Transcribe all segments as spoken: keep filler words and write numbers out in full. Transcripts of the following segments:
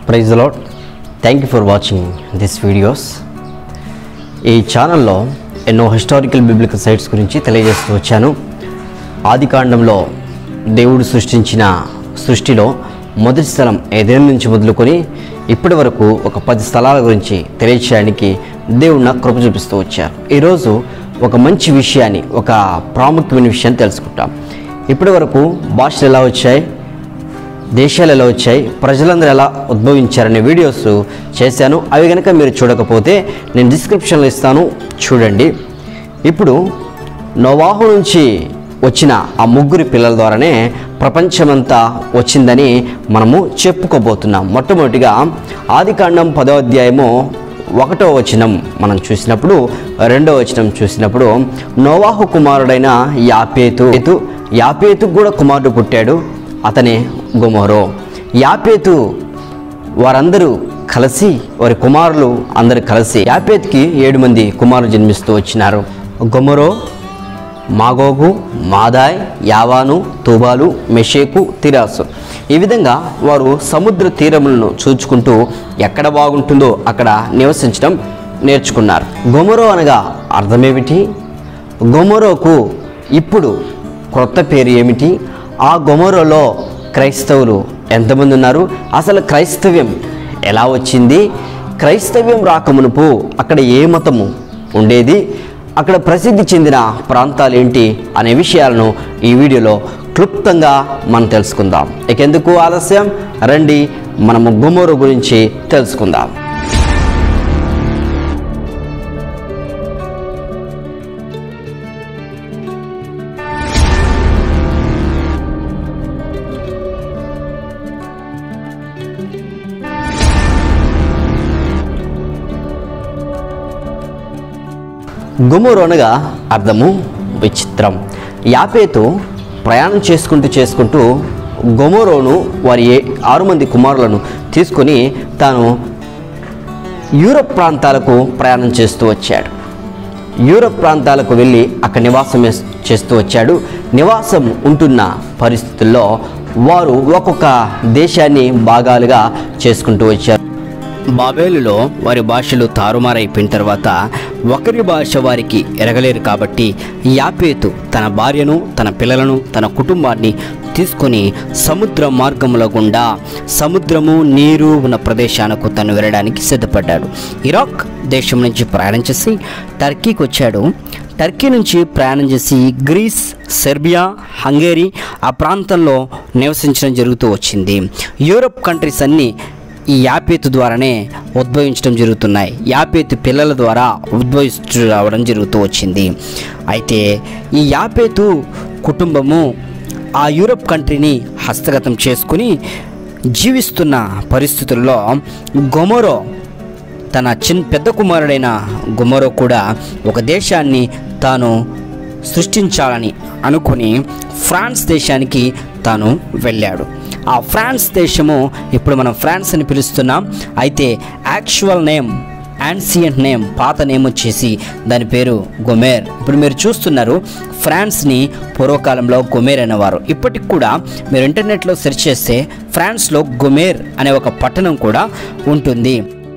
Praise the lord. Thank you for watching this videos. ఈ ఛానల్లో ఎన్నో హిస్టారికల్ బిబ్లికల్ సైట్స్ గురించి తెలియజేస్తూ వచ్చాను. ఆదికాండంలో దేవుడు సృష్టించిన సృష్టిలో మొదటి స్థలం ఏదెన్ నుంచి మొదలుకొని ఇప్పటి వరకు ఒక పది స్థలాల గురించి తెలియచేయడానికి దేవుడు నాకు కృప చూపిస్తూ వచ్చారు. ఈరోజు ఒక మంచి విషయాన్ని, ఒక ప్రాముఖ్యమైన విషయాన్ని తెలుసుకుంటాం. ఇప్పటి వరకు భాషలు ఎలా వచ్చాయి, దేశాలు ఎలా వచ్చాయి, ప్రజలందరూ ఎలా ఉద్భవించారనే వీడియోస్ చేశాను. అవి కనుక మీరు చూడకపోతే నేను డిస్క్రిప్షన్లో ఇస్తాను, చూడండి. ఇప్పుడు నోవాహు నుంచి వచ్చిన ఆ ముగ్గురి పిల్లల ద్వారానే ప్రపంచమంతా వచ్చిందని మనము చెప్పుకోబోతున్నాం. మొట్టమొదటిగా ఆదికాండం పదో అధ్యాయము ఒకటో వచనం మనం చూసినప్పుడు, రెండో వచనం చూసినప్పుడు నోవాహు కుమారుడైన యాపేతు యాపేతుకు కూడా కుమారుడు పుట్టాడు, అతనే గొమొరో. యాపేతు వారందరూ కలిసి, వారి కుమారులు అందరూ కలిసి యాపేతుకి ఏడు మంది కుమారులు జన్మిస్తూ వచ్చినారు. గొమొరో, మాగోగు, మాదాయ్, యావాను, తూబాలు, మెషేకు, తిరాసు. ఈ విధంగా వారు సముద్ర తీరములను చూచుకుంటూ ఎక్కడ బాగుంటుందో అక్కడ నివసించడం నేర్చుకున్నారు. గొమొరో అనగా అర్థమేమిటి? గొమొరోకు ఇప్పుడు క్రొత్త పేరు ఏమిటి? ఆ గొమొరోలో క్రైస్తవులు ఎంతమంది ఉన్నారు? అసలు క్రైస్తవ్యం ఎలా వచ్చింది? క్రైస్తవ్యం రాకమునుపు అక్కడ ఏ మతము ఉండేది? అక్కడ ప్రసిద్ధి చెందిన ప్రాంతాలు ఏంటి అనే విషయాలను ఈ వీడియోలో క్లుప్తంగా మనం తెలుసుకుందాం. ఇకెందుకు ఆలస్యం, రండి మనము గొమొరో గురించి తెలుసుకుందాం. గొమొరో అనగా అర్థము విచిత్రం. యాపేతు ప్రయాణం చేసుకుంటూ చేసుకుంటూ గొమొరోను వారి ఆరు మంది కుమారులను తీసుకొని తాను యూరప్ ప్రాంతాలకు ప్రయాణం చేస్తూ వచ్చాడు. యూరప్ ప్రాంతాలకు వెళ్ళి అక్కడ నివాసం చేస్తూ వచ్చాడు. నివాసం ఉంటున్న పరిస్థితుల్లో వారు ఒక్కొక్క దేశాన్ని భాగాలుగా చేసుకుంటూ వచ్చారు. బాబేలులో వారి భాషలు తారుమారైపోయిన తర్వాత ఒకరి భాష వారికి ఎరగలేరు కాబట్టి యాపేతు తన భార్యను, తన పిల్లలను, తన కుటుంబాన్ని తీసుకొని సముద్ర మార్గముల గుండా సముద్రము నీరు ఉన్న ప్రదేశానికి తను వెళ్ళడానికి సిద్ధపడ్డాడు. ఇరాక్ దేశం నుంచి ప్రయాణం చేసి టర్కీకి వచ్చాడు. టర్కీ నుంచి ప్రయాణం చేసి గ్రీస్, సెర్బియా, హంగేరీ ఆ ప్రాంతంలో నివసించడం జరుగుతూ వచ్చింది. యూరప్ కంట్రీస్ అన్నీ ఈ యాపేతు ద్వారానే ఉద్భవించడం జరుగుతున్నాయి. యాపేతు పిల్లల ద్వారా ఉద్భవిస్తూ రావడం జరుగుతూ వచ్చింది. అయితే ఈ యాపేతు కుటుంబము ఆ యూరప్ కంట్రీని హస్తగతం చేసుకుని జీవిస్తున్న పరిస్థితుల్లో గొమొరో తన చిన్న పెద్ద కుమారుడైన గొమొరో కూడా ఒక దేశాన్ని తాను సృష్టించాలని అనుకుని ఫ్రాన్స్ దేశానికి తాను వెళ్ళాడు. ఆ ఫ్రాన్స్ దేశము ఇప్పుడు మనం ఫ్రాన్స్ అని పిలుస్తున్నాం. అయితే యాక్చువల్ నేమ్, యాన్సియంట్ నేమ్, పాత నేమ్ వచ్చేసి దాని పేరు గొమెర్. ఇప్పుడు మీరు చూస్తున్నారు, ఫ్రాన్స్ని పూర్వకాలంలో గొమెర్ అనేవారు. ఇప్పటికి కూడా మీరు ఇంటర్నెట్లో సెర్చ్ చేస్తే ఫ్రాన్స్లో గొమెర్ అనే ఒక పట్టణం కూడా ఉంటుంది.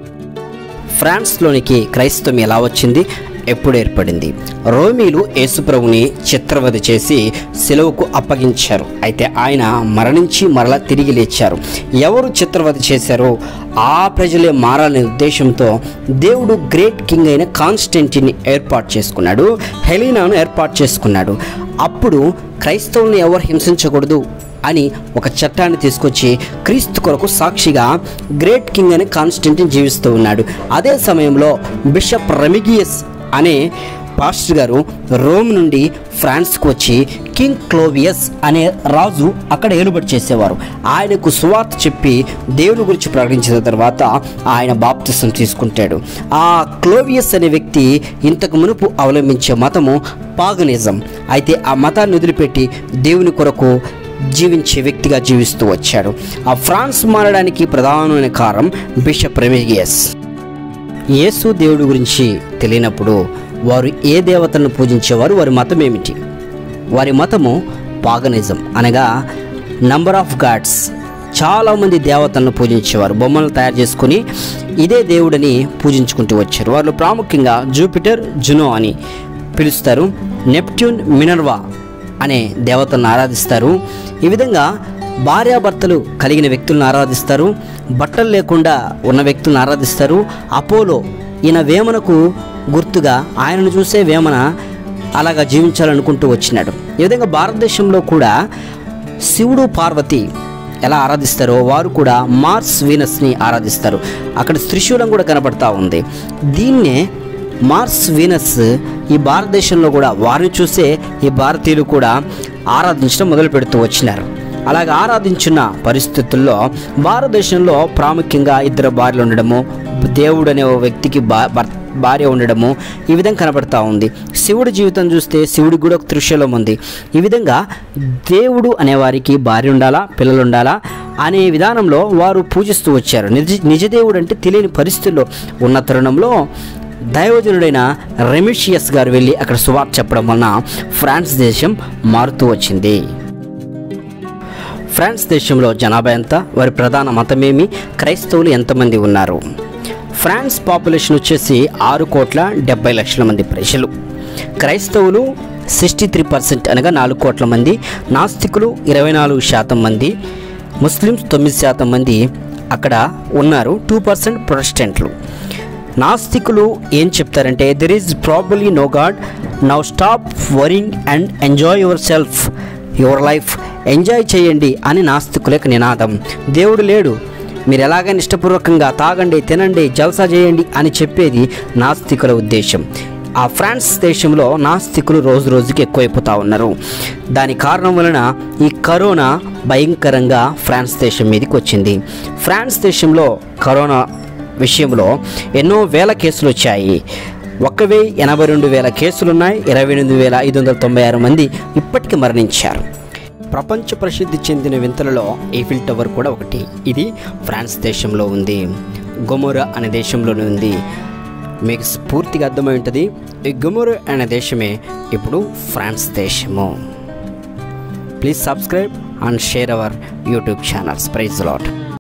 ఫ్రాన్స్లోనికి క్రైస్తవం ఎలా వచ్చింది, ఎప్పుడు ఏర్పడింది? రోమీలు యేసుప్రభుని చిత్రవధ చేసి సిలువకు అప్పగించారు. అయితే ఆయన మరణించి మరలా తిరిగి లేచారు. ఎవరు చిత్రవధ చేశారో ఆ ప్రజలే మారాలనే ఉద్దేశంతో దేవుడు గ్రేట్ కింగ్ అయిన కాన్స్టెంటిన్ని ఏర్పాటు చేసుకున్నాడు, హెలీనాను ఏర్పాటు చేసుకున్నాడు. అప్పుడు క్రైస్తవుల్ని ఎవరు హింసించకూడదు అని ఒక చట్టాన్ని తీసుకొచ్చి క్రీస్తు కొరకు సాక్షిగా గ్రేట్ కింగ్ అనే కాన్స్టెంటిన్ జీవిస్తూ ఉన్నాడు. అదే సమయంలో బిషప్ రెమిగియస్ అనే పాస్టర్ గారు రోమ్ నుండి ఫ్రాన్స్కు వచ్చి కింగ్ క్లోవియస్ అనే రాజు అక్కడ ఏలుబడి చేసేవారు. ఆయనకు సువార్త చెప్పి దేవుని గురించి ప్రకటించిన తర్వాత ఆయన బాప్తిసం తీసుకుంటాడు. ఆ క్లోవియస్ అనే వ్యక్తి ఇంతకు మునుపు అవలంబించే మతము పాగనిజం. అయితే ఆ మతాన్ని వదిలిపెట్టి దేవుని కొరకు జీవించే వ్యక్తిగా జీవిస్తూ వచ్చాడు. ఆ ఫ్రాన్స్ మారడానికి ప్రధానమైన కారణం బిషప్ రెమిగియస్. యేసు దేవుడి గురించి తెలియనప్పుడు వారు ఏ దేవతలను పూజించేవారు, వారి మతం ఏమిటి? వారి మతము పాగనిజం అనగా నంబర్ ఆఫ్ గాడ్స్, చాలామంది దేవతలను పూజించేవారు. బొమ్మలను తయారు చేసుకుని ఇదే దేవుడని పూజించుకుంటూ వచ్చారు. వాళ్ళు ప్రాముఖ్యంగా జూపిటర్, జునో అని పిలుస్తారు. నెప్ట్యూన్, మినర్వా అనే దేవతలను ఆరాధిస్తారు. ఈ విధంగా భార్యాభర్తలు కలిగిన వ్యక్తులను ఆరాధిస్తారు. బట్టలు లేకుండా ఉన్న వ్యక్తులను ఆరాధిస్తారు. అపోలో ఈయన వేమనకు గుర్తుగా ఆయనను చూసే వేమన అలాగా జీవించాలనుకుంటూ వచ్చినాడు. ఈ విధంగా భారతదేశంలో కూడా శివుడు, పార్వతి ఎలా ఆరాధిస్తారో వారు కూడా మార్స్, వీనస్ని ఆరాధిస్తారు. అక్కడ త్రిశూలం కూడా కనబడతా ఉంది. దీన్నే మార్స్, వీనస్ ఈ భారతదేశంలో కూడా వారిని చూసే ఈ భారతీయులు కూడా ఆరాధించడం మొదలు పెడుతూ వచ్చినారు. అలాగే ఆరాధించిన పరిస్థితుల్లో భారతదేశంలో ప్రాముఖ్యంగా ఇద్దరు భార్యలు ఉండడము, దేవుడు అనే వ్యక్తికి భార్య ఉండడము ఈ విధంగా కనబడతా ఉంది. శివుడి జీవితం చూస్తే శివుడికి కూడా ఒక త్రిశూలం ఉంది. ఈ విధంగా దేవుడు అనేవారికి భార్య ఉండాలా, పిల్లలు ఉండాలా అనే విధానంలో వారు పూజిస్తూ వచ్చారు. నిజ నిజదేవుడు అంటే తెలియని పరిస్థితుల్లో ఉన్న తరుణంలో దైవజనుడైన రెమిషియస్ గారు వెళ్ళి అక్కడ సువార్త చెప్పడం వలన ఫ్రాన్స్ దేశం మారుతూ వచ్చింది. ఫ్రాన్స్ దేశంలో జనాభా ఎంత, వారి ప్రధాన మతమేమి, క్రైస్తవులు ఎంతమంది ఉన్నారు? ఫ్రాన్స్ పాపులేషన్ వచ్చేసి ఆరు కోట్ల డెబ్బై లక్షల మంది ప్రజలు. క్రైస్తవులు సిక్స్టీ త్రీ పర్సెంట్ అనగా నాలుగు కోట్ల మంది, నాస్తికులు ఇరవై నాలుగు శాతం మంది, ముస్లిమ్స్ తొమ్మిది శాతం మంది అక్కడ ఉన్నారు. టూ పర్సెంట్ ప్రొటెస్టెంట్లు. నాస్తికులు ఏం చెప్తారంటే there is probably no god, now stop worrying and enjoy yourself, your life, enjoy చేయండి అని నాస్తికుల యొక్క నినాదం. దేవుడు లేడు, మీరు ఎలాగైనా ఇష్టపూర్వకంగా తాగండి, తినండి, జల్సా చేయండి అని చెప్పేది నాస్తికుల ఉద్దేశం. ఆ ఫ్రాన్స్ దేశంలో నాస్తికులు రోజు రోజుకి ఎక్కువైపోతూ ఉన్నారు. దాని కారణం వలన ఈ కరోనా భయంకరంగా ఫ్రాన్స్ దేశం మీదకి వచ్చింది. ఫ్రాన్స్ దేశంలో కరోనా విషయంలో ఎన్నో వేల కేసులు వచ్చాయి. ఒక వెయ్యి ఎనభై రెండు వేల కేసులున్నాయి. ఇరవై ఎనిమిది వేల ఐదు వందల తొంభై ఆరు మంది ఇప్పటికీ మరణించారు. ప్రపంచ ప్రసిద్ధి చెందిన వింతలలో ఈఫిల్ టవర్ కూడా ఒకటి. ఇది ఫ్రాన్స్ దేశంలో ఉంది. గొమొరా అనే దేశంలోనే ఉంది. మీకు పూర్తిగా అర్థమై ఉంటుంది. ఈ గొమొరా అనే దేశమే ఇప్పుడు ఫ్రాన్స్ దేశము. Please subscribe and share our YouTube channels. Praise the lord.